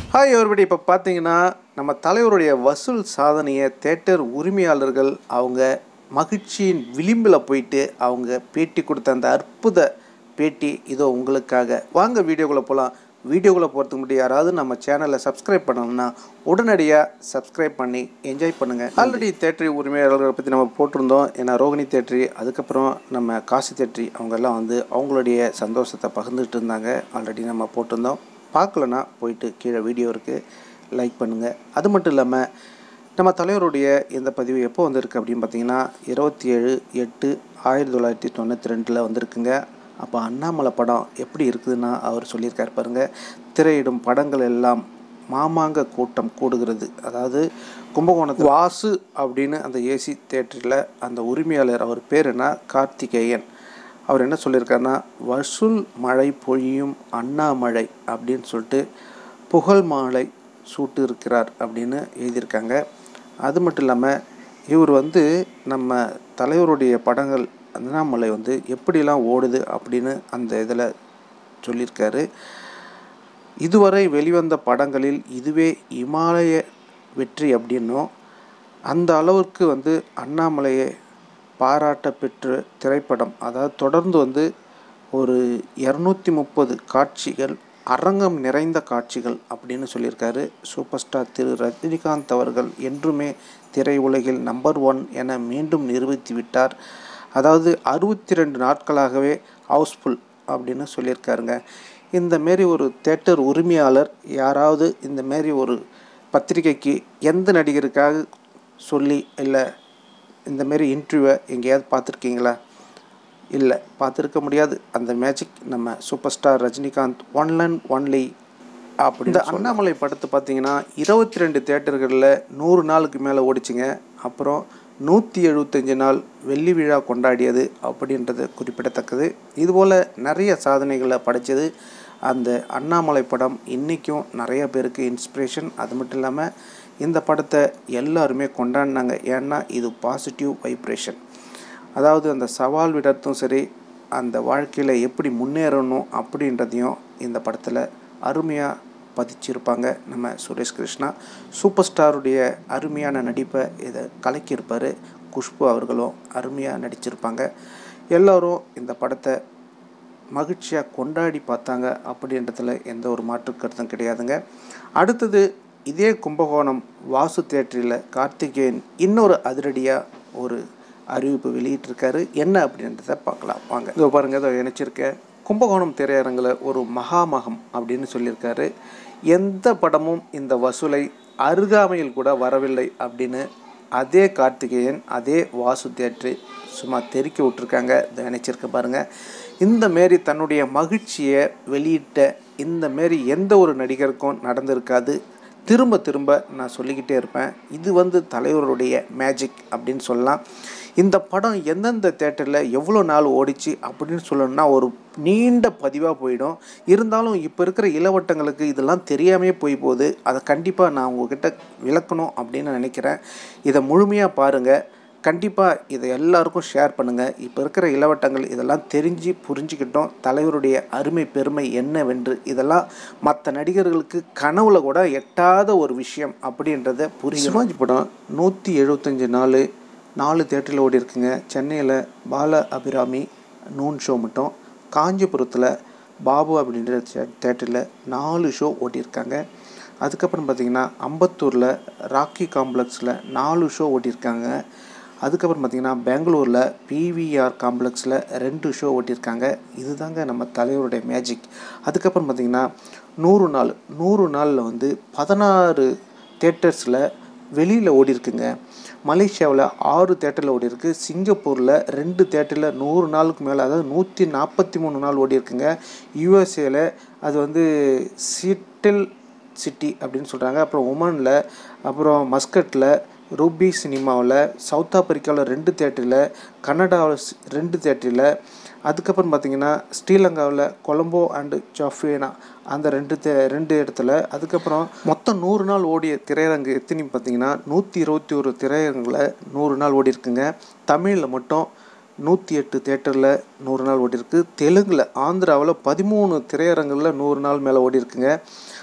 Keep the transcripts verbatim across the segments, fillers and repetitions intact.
Hi everybody. இப்போ பார்த்தீங்கன்னா நம்ம தலைவருடைய வசூல் சாதனையை தியேட்டர் உரிமையாளர்கள் அவங்க மகிழ்ச்சியின் விளிம்பில் போயிட்டு அவங்க பேட்டி கொடுத்த அந்த அற்புத பேட்டி இதோ உங்களுக்காக. வாங்க வீடியோக்குள்ளே போகலாம். வீடியோக்குள்ளே போகிறதுக்கு முன்னாடி யாராவது நம்ம சேனலை சப்ஸ்கிரைப் பண்ணணும்னா உடனடியாக சப்ஸ்கிரைப் பண்ணி என்ஜாய் பண்ணுங்கள். ஆல்ரெடி தேட்டரி உரிமையாளர்களை பற்றி நம்ம போட்டிருந்தோம். ஏன்னா ரோகிணி தேட்டரி, அதுக்கப்புறம் நம்ம காசி தேட்டரி அவங்கெல்லாம் வந்து அவங்களுடைய சந்தோஷத்தை பகிர்ந்துட்டு இருந்தாங்க. ஆல்ரெடி நம்ம போட்டிருந்தோம். பார்க்கலன்னா போயிட்டு கீழே வீடியோ இருக்குது, லைக் பண்ணுங்கள். அது மட்டும் இல்லாமல் நம்ம தலைவருடைய இந்த பதிவு எப்போ வந்திருக்கு அப்படின்னு பார்த்தீங்கன்னா இருபத்தி ஏழு எட்டு ஆயிரத்தி தொள்ளாயிரத்தி தொண்ணூற்றி ரெண்டில் வந்திருக்குங்க. அப்போ அண்ணாமலை படம் எப்படி இருக்குதுன்னா அவர் சொல்லியிருக்கார் பாருங்கள். திரையிடும் படங்கள் எல்லாம் மாமாங்க கூட்டம் கூடுகிறது. அதாவது கும்பகோணத்து வாசு அப்படின்னு அந்த ஏசி தேட்டரில் அந்த உரிமையாளர், அவர் பேர் என்ன, கார்த்திகேயன். அவர் என்ன சொல்லியிருக்காருன்னா, வசூல் மழை பொழியும் அண்ணாமலை அப்படின்னு சொல்லிட்டு புகழ் மாலை சூட்டு இருக்கிறார் அப்படின்னு எழுதியிருக்காங்க. அது மட்டும் இல்லாமல் இவர் வந்து நம்ம தலைவருடைய படங்கள் அண்ணாமலை வந்து எப்படிலாம் ஓடுது அப்படின்னு அந்த இதில் சொல்லியிருக்காரு. இதுவரை வெளிவந்த படங்களில் இதுவே இமாலய வெற்றி அப்படின்னும், அந்த அளவுக்கு வந்து அண்ணாமலையை பாராட்ட பெற்ற திரைப்படம். அதாவது தொடர்ந்து வந்து ஒரு இரநூத்தி முப்பது காட்சிகள், அரங்கம் நிறைந்த காட்சிகள் அப்படின்னு சொல்லியிருக்காரு. சூப்பர் ஸ்டார் திரு ரஜினிகாந்த் அவர்கள் என்றுமே திரையுலகில் நம்பர் ஒன் என மீண்டும் நிரூபித்து விட்டார். அதாவது அறுபத்தி ரெண்டு நாட்களாகவே ஹவுஸ்ஃபுல் அப்படின்னு சொல்லியிருக்காருங்க. இந்தமாரி ஒரு தேட்டர் உரிமையாளர் யாராவது இந்தமாரி ஒரு பத்திரிகைக்கு எந்த நடிகருக்காக சொல்லி இல்லை இந்தமாரி இன்டர்வியூவை எங்கேயாவது பார்த்துருக்கீங்களா? இல்லை, பார்த்துருக்க முடியாது. அந்த மேஜிக் நம்ம super star Rajinikanth one and only. அப்படி இந்த அண்ணாமலை படத்தை பார்த்தீங்கன்னா இருபத்தி ரெண்டு தேட்டர்களில் நூறு நாளுக்கு மேலே ஓடிச்சுங்க. அப்புறம் நூற்றி எழுபத்தஞ்சு நாள் வெள்ளி விழா கொண்டாடியது அப்படின்றது குறிப்பிடத்தக்கது. இதுபோல் நிறைய சாதனைகளை படைத்தது அந்த அண்ணாமலை படம். இன்றைக்கும் நிறைய பேருக்கு இன்ஸ்பிரேஷன். அது மட்டும் இல்லாமல் இந்த படத்தை எல்லாருமே கொண்டாடினாங்க. ஏன்னா இது பாசிட்டிவ் வைப்ரேஷன். அதாவது அந்த சவால் விடத்தும் சரி, அந்த வாழ்க்கையில் எப்படி முன்னேறணும் அப்படின்றதையும் இந்த படத்தில் அருமையாக பதிச்சிருப்பாங்க நம்ம சுரேஷ் கிருஷ்ணா. சூப்பர் ஸ்டாருடைய அருமையான நடிப்பை இதை கலக்கியிருப்பார். குஷ்பு அவர்களும் அருமையாக நடிச்சிருப்பாங்க. எல்லோரும் இந்த படத்தை மகிழ்ச்சியாக கொண்டாடி பார்த்தாங்க அப்படின்றதுல எந்த ஒரு மாற்று கருத்தும் கிடையாதுங்க. அடுத்தது இதே கும்பகோணம் வாசு தேட்டரில் கார்த்திகேயன் இன்னொரு அதிரடியாக ஒரு அறிவிப்பு வெளியிட்டிருக்காரு. என்ன அப்படின்றத பார்க்கலாம் வாங்க. இதோ பாருங்கள், இதை இணைச்சிருக்கேன். கும்பகோணம் திரையரங்கில் ஒரு மகாமகம் அப்படின்னு சொல்லியிருக்காரு. எந்த படமும் இந்த வசூலை அருகாமையில் கூட வரவில்லை அப்படின்னு அதே கார்த்திகேயன் அதே வாசு தேட்டரி சும்மா தெறிக்க விட்டுருக்காங்க. இதை இணைச்சிருக்க பாருங்கள். இந்தமாரி தன்னுடைய மகிழ்ச்சியை வெளியிட்ட இந்தமாரி எந்த ஒரு நடிகருக்கும் நடந்திருக்காது. திரும்ப திரும்ப நான் சொல்லிக்கிட்டே இருப்பேன். இது வந்து தலைவருடைய மேஜிக் அப்படின்னு சொல்லலாம். இந்த படம் எந்தெந்த தேட்டரில் எவ்வளோ நாள் ஓடிச்சு அப்படின்னு சொல்லணும்னா ஒரு நீண்ட பதிவாக போயிடும். இருந்தாலும் இப்போ இருக்கிற இளவட்டங்களுக்கு இதெல்லாம் தெரியாமே போய் போகுது. அதை கண்டிப்பாக நான் உங்ககிட்ட விளக்கணும் அப்படின்னு நினைக்கிறேன். இதை முழுமையாக பாருங்கள். கண்டிப்பாக இதை எல்லாருக்கும் ஷேர் பண்ணுங்கள். இப்போ இருக்கிற இளவட்டங்கள் இதெல்லாம் தெரிஞ்சு புரிஞ்சுக்கிட்டோம். தலைவருடைய அருமை பெருமை என்னவென்று இதெல்லாம் மற்ற நடிகர்களுக்கு கனவுல கூட எட்டாத ஒரு விஷயம் அப்படின்றத புரியும். சிவாஜி படம் நூற்றி எழுபத்தஞ்சு நாள் நாலு தேட்டரில் ஓடி இருக்குங்க. சென்னையில் பால அபிராமி நூன் ஷோ மட்டும், காஞ்சிபுரத்தில் பாபு அப்படின்ற தேட்டரில் நாலு ஷோ ஓட்டியிருக்காங்க. அதுக்கப்புறம் பார்த்திங்கன்னா அம்பத்தூரில் ராக்கி காம்ப்ளெக்ஸில் நாலு ஷோ ஓட்டியிருக்காங்க. அதுக்கப்புறம் பார்த்திங்கன்னா பெங்களூரில் பிவிஆர் காம்ப்ளெக்ஸில் ரெண்டு ஷோ ஓட்டியிருக்காங்க. இதுதாங்க நம்ம தலைவருடைய மேஜிக். அதுக்கப்புறம் பார்த்திங்கன்னா நூறு நாள் நூறு நாளில் வந்து பதினாறு தேட்டர்ஸில் வெளியில் ஓடிருக்குங்க. மலேசியாவில் ஆறு தேட்டரில் ஓடி இருக்குது. சிங்கப்பூரில் ரெண்டு தேட்டரில் நூறு நாளுக்கு மேலே, அதாவது நூற்றி நாற்பத்தி மூணு நாள் ஓடி இருக்குங்க. யூஎஸ்ஏல அது வந்து சிட்டில் சிட்டி அப்படின்னு சொல்கிறாங்க. அப்புறம் ஒமனில், அப்புறம் மஸ்கட்டில், ரூபி சினிமாவில், சவுத் ஆப்பிரிக்காவில் ரெண்டு தேட்டரில், கனடாவில் ரெண்டு தேட்டரில், அதுக்கப்புறம் பார்த்திங்கன்னா ஸ்ரீலங்காவில் கொலம்போ அண்டு ஜாஃபேனா அந்த ரெண்டு தே ரெண்டு இடத்துல. அதுக்கப்புறம் மொத்தம் நூறு நாள் ஓடிய திரையரங்கு எத்தனை பார்த்திங்கன்னா நூற்றி இருபத்தி ஒரு திரையரங்கில் நூறு நாள் ஓடி இருக்குங்க. தமிழில் மட்டும் நூற்றி எட்டு தேட்டரில் நூறு நாள் ஓடி இருக்குது. தெலுங்கில் ஆந்திராவில் பதிமூணு திரையரங்கில் நூறு நாள் மேலே ஓடி இருக்குங்க.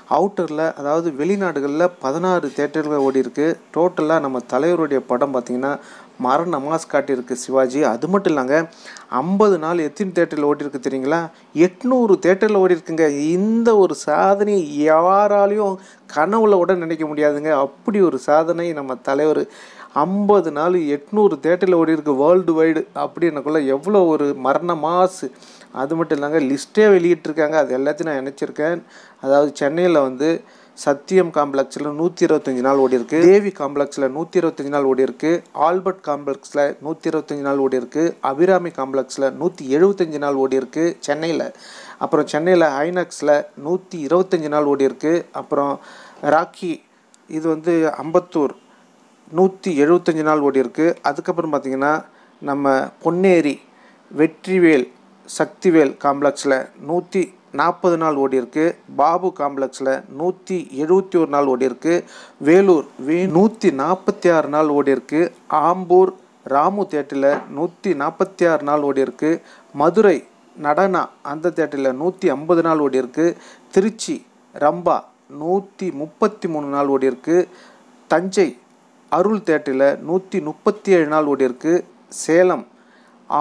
அவுட்டரில் அதாவது வெளிநாடுகளில் பதினாறு தேட்டர்கள் ஓடி இருக்குது. டோட்டலாக நம்ம தலைவருடைய படம் பார்த்திங்கன்னா மரண மாஸ் காட்டியிருக்கு சிவாஜி. அது மட்டும் இல்லைங்க, ஐம்பது நாள் எத்தனை தேட்டரில் ஓடிருக்கு தெரியுங்களா? எட்நூறு தேட்டரில் ஓடி இருக்குங்க. இந்த ஒரு சாதனை யாராலையும் கனவுல கூட நினைக்க முடியாதுங்க. அப்படி ஒரு சாதனை நம்ம தலைவர். ஐம்பது நாள் எட்நூறு தேட்டரில் ஓடி இருக்கு வேர்ல்டு வைடு. அப்படின்னக்குள்ள எவ்வளோ ஒரு மரண மாசு. அது மட்டும் இல்லைங்க, லிஸ்ட்டே வெளியிட்டிருக்காங்க. அது எல்லாத்தையும் நான் நினச்சிருக்கேன். அதாவது சென்னையில் வந்து சத்தியம் காம்ப்ளெக்ஸில் நூற்றி இருபத்தஞ்சி நாள் ஓடி இருக்குது, தேவி காம்ப்ளெக்ஸில் நூற்றி இருபத்தஞ்சி நாள் ஓடி இருக்குது, ஆல்பர்ட் காம்ப்ளெக்ஸில் நூற்றி இருபத்தஞ்சி நாள் ஓடி இருக்குது, அபிராமி காம்ப்ளெக்ஸில் நூற்றி எழுபத்தஞ்சி நாள் ஓடி இருக்குது சென்னையில். அப்புறம் சென்னையில் ஐநாக்ஸில் நூற்றி இருபத்தஞ்சி நாள் ஓடி இருக்குது. அப்புறம் ராக்கி இது வந்து அம்பத்தூர் நூற்றி எழுபத்தஞ்சி நாள் ஓடி இருக்குது. அதுக்கப்புறம் பார்த்திங்கன்னா நம்ம பொன்னேரி வெற்றிவேல் சக்திவேல் காம்ப்ளெக்ஸில் நூற்றி நாற்பது நாள் ஓடி இருக்குது, பாபு காம்ப்ளெக்ஸில் நூற்றி எழுபத்தி ஒரு நாள் ஓடி இருக்குது, வேலூர் வே நூற்றி நாற்பத்தி ஆறு நாள் ஓடி இருக்குது, ஆம்பூர் ராமு தேட்டரில் நூற்றி நாற்பத்தி ஆறு நாள் ஓடி இருக்குது, மதுரை நடனா அந்த தேட்டரில் நூற்றி ஐம்பது நாள் ஓடி இருக்குது, திருச்சி ரம்பா நூற்றி முப்பத்தி மூணு நாள் ஓடி இருக்குது, தஞ்சை அருள் தேட்டரில் நூற்றி முப்பத்தி ஏழு நாள் ஓடி இருக்குது, சேலம் ஆ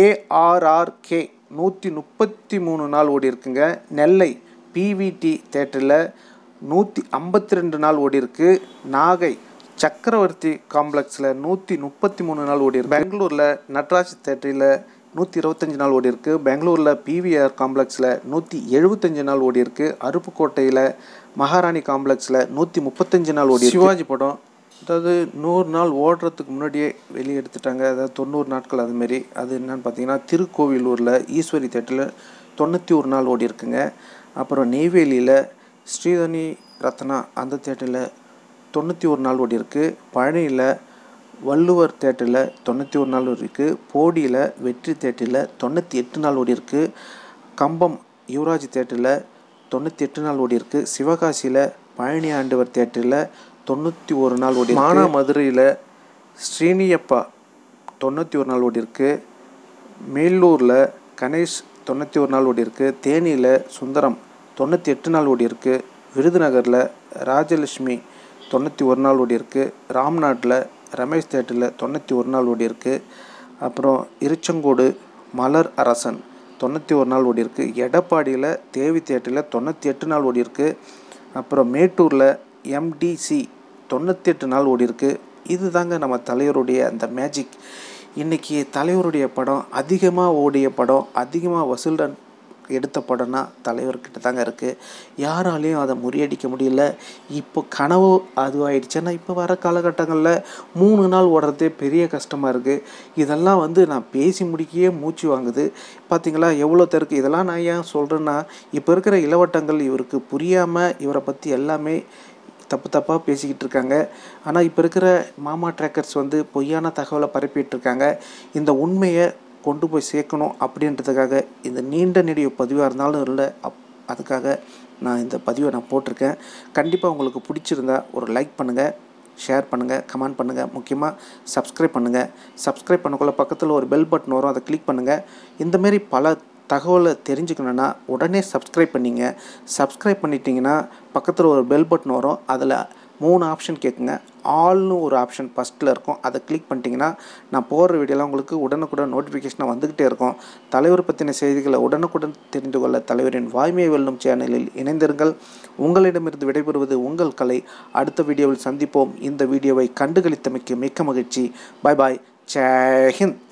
ஏஆர்ஆர்கே நூற்றி முப்பத்தி மூணு நாள் ஓடி இருக்குங்க, நெல்லை பிவிடி தேட்டரில் நூற்றி ஐம்பத்தி ரெண்டு நாள் ஓடி இருக்குது, நாகை சக்கரவர்த்தி காம்ப்ளெக்ஸில் நூற்றி முப்பத்தி மூணு நாள் ஓடி இருக்கு, பெங்களூரில் நட்ராஜ் தேட்டரில் நூற்றி இருபத்தஞ்சி நாள் ஓடி இருக்குது, பெங்களூரில் பிவிஆர் காம்ப்ளெக்ஸில் நூற்றி எழுபத்தஞ்சி நாள் ஓடி இருக்குது, அருப்புக்கோட்டையில் மகாராணி காம்ப்ளெக்ஸில் நூற்றி முப்பத்தஞ்சு நாள் ஓடி. சிவாஜி படம் அதாவது நூறு நாள் ஓடுறதுக்கு முன்னாடியே வெளியே எடுத்துட்டாங்க. அதாவது தொண்ணூறு நாட்கள் அதுமாரி. அது என்னென்னு பார்த்தீங்கன்னா திருக்கோவிலூரில் ஈஸ்வரி தேட்டரில் தொண்ணூற்றி ஒரு நாள் ஓடி இருக்குங்க. அப்புறம் நெய்வேலியில் ஸ்ரீதனி ரத்னா அந்த தேட்டரில் தொண்ணூற்றி ஒரு நாள் ஓடி இருக்குது, பழனியில் வள்ளுவர் தேட்டரில் தொண்ணூற்றி ஒரு நாள் ஓடி இருக்குது, போடியில் வெற்றி தேட்டரில் தொண்ணூற்றி எட்டு நாள் ஓடி இருக்குது, கம்பம் யுவராஜ் தேட்டரில் தொண்ணூற்றி எட்டு நாள் ஓடி இருக்குது, சிவகாசியில் பழனி ஆண்டவர் தேட்டரில் தொண்ணூற்றி ஒரு நாள் ஓடி, மானாமதுரையில் ஸ்ரீனியப்பா தொண்ணூற்றி ஒரு நாள் ஓடி இருக்குது, மேலூரில் கணேஷ் தொண்ணூற்றி ஒரு நாள் ஓடி இருக்குது, தேனியில் சுந்தரம் தொண்ணூற்றி எட்டு நாள் ஓடி இருக்குது, விருதுநகரில் ராஜலட்சுமி தொண்ணூற்றி ஒரு நாள் ஓடி இருக்குது, ராம்நாட்டில் ரமேஷ் தேட்டரில் தொண்ணூற்றி ஒரு நாள் ஓடி இருக்குது, அப்புறம் இருச்சங்கோடு மலர் அரசன் தொண்ணூற்றி ஒரு நாள் ஓடி இருக்குது, எடப்பாடியில் தேவி தேட்டரில் தொண்ணூற்றி எட்டு நாள் ஓடி இருக்குது, அப்புறம் மேட்டூரில் எம்டிசி தொண்ணூற்றி எட்டு நாள் ஓடி இருக்குது. இது தாங்க நம்ம தலைவருடைய அந்த மேஜிக். இன்றைக்கி தலைவருடைய படம் அதிகமாக ஓடிய படம், அதிகமாக வசூல் எடுத்த படம்னா தலைவர்கிட்ட தாங்க இருக்குது. யாராலையும் அதை முறியடிக்க முடியல. இப்போ கனவு அதுவாகிடுச்சுன்னா இப்போ வர காலகட்டங்களில் மூணு நாள் ஓடுறதே பெரிய கஷ்டமாக இருக்குது. இதெல்லாம் வந்து நான் பேசி முடிக்கையே மூச்சு வாங்குது. பார்த்திங்களா எவ்வளோ தெருக்கு. இதெல்லாம் நான் ஏன் சொல்கிறேன்னா, இப்போ இருக்கிற இளவட்டங்கள் இவருக்கு புரியாமல் இவரை பற்றி எல்லாமே தப்பு தப்பாக பேசிக்கிட்டு இருக்காங்க. ஆனால் இப்போ இருக்கிற மாமா ட்ராக்கர்ஸ் வந்து பொய்யான தகவலை பரப்பிட்டுருக்காங்க. இந்த உண்மையை கொண்டு போய் சேர்க்கணும் அப்படின்றதுக்காக இந்த நீண்ட நெடிய பதிவாக இருந்தாலும் இல்லை, அப் அதுக்காக நான் இந்த பதிவை நான் போட்டிருக்கேன். கண்டிப்பாக உங்களுக்கு பிடிச்சிருந்தா ஒரு லைக் பண்ணுங்கள், ஷேர் பண்ணுங்கள், கமெண்ட் பண்ணுங்கள், முக்கியமாக சப்ஸ்கிரைப் பண்ணுங்கள். சப்ஸ்கிரைப் பண்ணக்குள்ள பக்கத்தில் ஒரு பெல் பட்டன் வரும், அதை கிளிக் பண்ணுங்கள். இந்தமாரி பல தகவலை தெரிஞ்சுக்கணுன்னா உடனே சப்ஸ்கிரைப் பண்ணிங்க. சப்ஸ்கிரைப் பண்ணிட்டீங்கன்னா பக்கத்தில் ஒரு பெல் பட்டன் வரும், அதில் மூணு ஆப்ஷன் கேட்குங்க. ஆல்னு ஒரு ஆப்ஷன் ஃபஸ்ட்டில் இருக்கும், அதை கிளிக் பண்ணிட்டீங்கன்னா நான் போடுற வீடியோலாம் உங்களுக்கு உடனுக்குடன் நோட்டிஃபிகேஷனாக வந்துக்கிட்டே இருக்கும். தலைவர் பற்றின செய்திகளை உடனுக்குடன் தெரிந்து கொள்ள தலைவரின் வாய்மையை வெல்லும் சேனலில் இணைந்திருங்கள். உங்களிடமிருந்து விடைபெறுவது உங்கள் கலை. அடுத்த வீடியோவில் சந்திப்போம். இந்த வீடியோவை கண்டுகளித்தமைக்கு மிக்க மகிழ்ச்சி. பாய் பாய். ஜெய் ஹிந்த்.